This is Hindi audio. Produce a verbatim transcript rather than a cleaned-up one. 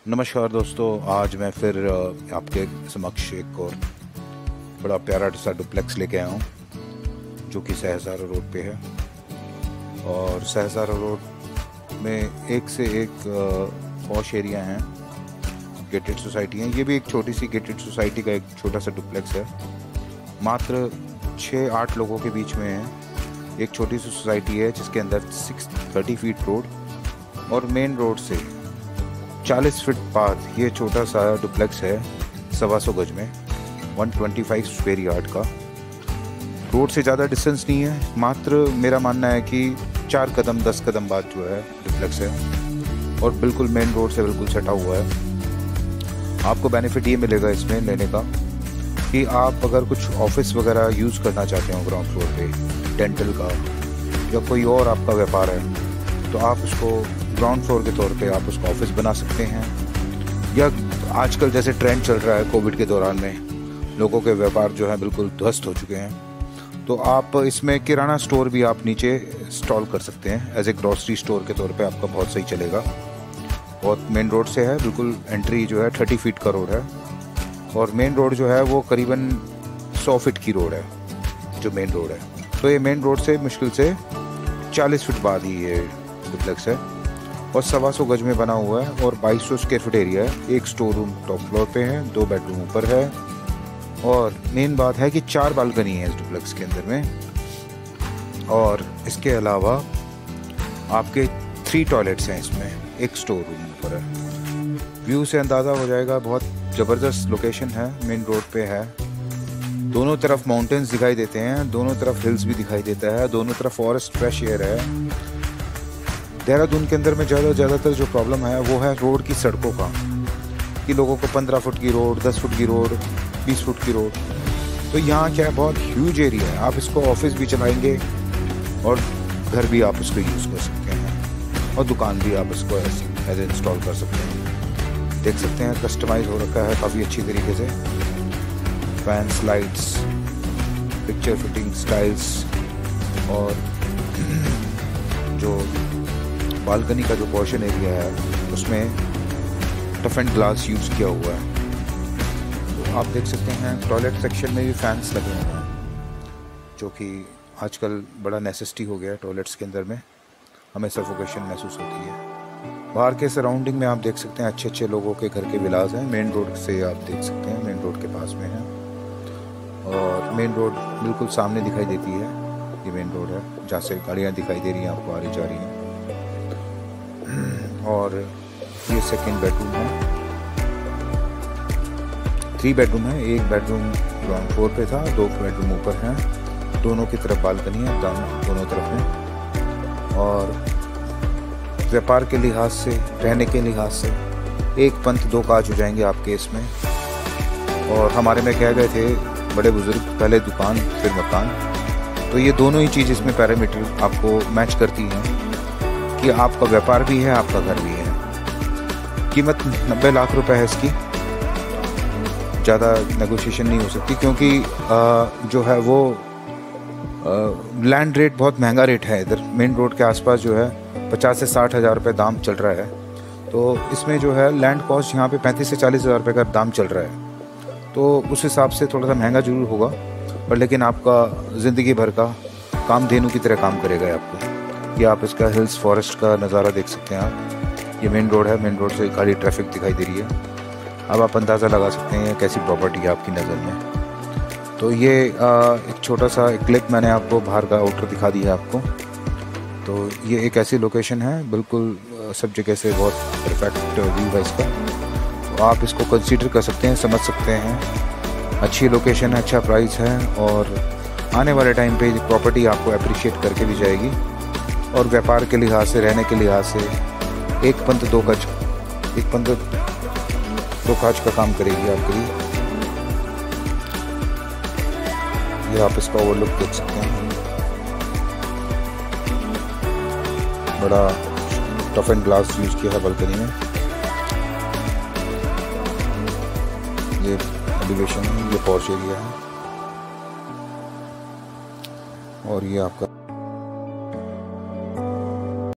नमस्कार दोस्तों, आज मैं फिर आपके समक्ष एक और बड़ा प्यारा सा डुप्लेक्स लेके आया हूँ जो कि सहसारा रोड पे है। और सहसारा रोड में एक से एक पॉश एरिया हैं, गेटेड सोसाइटी हैं। ये भी एक छोटी सी गेटेड सोसाइटी का एक छोटा सा डुप्लेक्स है, मात्र छः आठ लोगों के बीच में है। एक छोटी सी सोसाइटी है जिसके अंदर सिक्स थर्टी फीट रोड और मेन रोड से चालीस फीट पाथ ये छोटा सा डुप्लेक्स है, सवा सौ गज में, एक सौ पच्चीस स्क्वायर यार्ड का। रोड से ज़्यादा डिस्टेंस नहीं है, मात्र मेरा मानना है कि चार कदम दस कदम बाद जो है डुप्लेक्स है और बिल्कुल मेन रोड से बिल्कुल सटा हुआ है। आपको बेनिफिट ये मिलेगा इसमें लेने का कि आप अगर कुछ ऑफिस वगैरह यूज़ करना चाहते हो ग्राउंड फ्लोर पे, डेंटल का या कोई और आपका व्यापार है, तो आप उसको ग्राउंड फ्लोर के तौर पे आप उसको ऑफिस बना सकते हैं। या आजकल जैसे ट्रेंड चल रहा है कोविड के दौरान में, लोगों के व्यापार जो है बिल्कुल ध्वस्त हो चुके हैं, तो आप इसमें किराना स्टोर भी आप नीचे इंस्टॉल कर सकते हैं। एज ए ग्रॉसरी स्टोर के तौर पे आपका बहुत सही चलेगा। और मेन रोड से है, बिल्कुल एंट्री जो है थर्टी फीट का रोड है और मेन रोड जो है वो करीबन सौ फीट की रोड है जो मेन रोड है। तो ये मेन रोड से मुश्किल से चालीस फीट बाद ही ये डुप्लेक्स है और सवा सौ गज में बना हुआ है और बाईस सौ स्क्वायर फीट एरिया है। एक स्टोर रूम टॉप फ्लोर पे है, दो बेडरूम ऊपर है और मेन बात है कि चार बालकनी है इस डुप्लेक्स के अंदर में। और इसके अलावा आपके थ्री टॉयलेट्स हैं इसमें, एक स्टोर रूम ऊपर है। व्यू से अंदाज़ा हो जाएगा, बहुत ज़बरदस्त लोकेशन है, मेन रोड पे है। दोनों तरफ माउंटेन्स दिखाई देते हैं, दोनों तरफ हिल्स भी दिखाई देता है, दोनों तरफ फॉरेस्ट फ्रेश एयर है। देहरादून के अंदर में ज़्यादा ज़्यादातर जो प्रॉब्लम है वो है रोड की सड़कों का, कि लोगों को पंद्रह फुट की रोड, दस फुट की रोड, बीस फुट की रोड। तो यहाँ क्या है, बहुत ह्यूज एरिया है, आप इसको ऑफिस भी चलाएंगे और घर भी आप इसको यूज़ कर सकते हैं और दुकान भी आप इसको एज इंस्टॉल कर सकते हैं। देख सकते हैं कस्टमाइज हो रखा है काफ़ी अच्छी तरीके से, fans, lights, picture fitting styles और जो बालकनी का जो पोर्शन एरिया है उसमें टफ एंड ग्लास यूज़ किया हुआ है। तो आप देख सकते हैं टॉयलेट सेक्शन में भी फैंस लगे हुए हैं, जो कि आजकल बड़ा नेसेसिटी हो गया है। टॉयलेट्स के अंदर में हमें सफोकेशन महसूस होती है। बाहर के सराउंडिंग में आप देख सकते हैं अच्छे अच्छे लोगों के घर के विलास हैं। मेन रोड से आप देख सकते हैं, मेन रोड के पास में है और मेन रोड बिल्कुल सामने दिखाई देती है। ये मेन रोड है जहाँ से गाड़ियाँ दिखाई दे रही हैं आपको, आ रही जा रही हैं। और ये सेकंड बेडरूम है, थ्री बेडरूम है। एक बेडरूम ग्राउंड फ्लोर पे था, दो बेडरूम ऊपर हैं, दोनों की तरफ बालकनी है, दोनों तरफ में। और व्यापार के लिहाज से, रहने के लिहाज से एक पंथ दो काज हो जाएंगे आपके इसमें। और हमारे में कह गए थे बड़े बुजुर्ग, पहले दुकान फिर मकान। तो ये दोनों ही चीज़ इसमें पैरामीटर आपको मैच करती हैं कि आपका व्यापार भी है, आपका घर भी है। कीमत नब्बे लाख रुपए है इसकी, ज़्यादा नेगोशिएशन नहीं हो सकती क्योंकि आ, जो है वो लैंड रेट बहुत महंगा रेट है इधर। मेन रोड के आसपास जो है पचास से साठ हज़ार रुपये दाम चल रहा है। तो इसमें जो है लैंड कॉस्ट यहाँ पे पैंतीस से चालीस हज़ार रुपये का दाम चल रहा है। तो उस हिसाब से थोड़ा सा महंगा जरूर होगा, पर लेकिन आपका ज़िंदगी भर का कामधेनु की तरह काम करेगा आपको। ये आप इसका हिल्स फॉरेस्ट का नज़ारा देख सकते हैं आप। ये मेन रोड है, मेन रोड से गाड़ी ट्रैफिक दिखाई दे रही है। अब आप अंदाज़ा लगा सकते हैं कैसी प्रॉपर्टी है आपकी नज़र में। तो ये आ, एक छोटा सा एक क्लिप मैंने आपको बाहर का आउटर दिखा दिया है आपको। तो ये एक ऐसी लोकेशन है, बिल्कुल सब जगह से बहुत परफेक्ट व्यू है इसका। तो आप इसको कंसीडर कर सकते हैं, समझ सकते हैं। अच्छी लोकेशन है, अच्छा प्राइस है और आने वाले टाइम पे प्रॉपर्टी आपको अप्रिशिएट करके भी जाएगी। और व्यापार के लिहाज से, रहने के लिहाज से एक पंथ दो काज, एक पंथ दो काज का काम करेगी आपके लिए। ये आप इसका ओवरलुक देख सकते हैं, बड़ा टफ एंड ग्लास यूज किया है बालकनी में। ये एलिवेशन है, ये पॉर्च एरिया है और ये आपका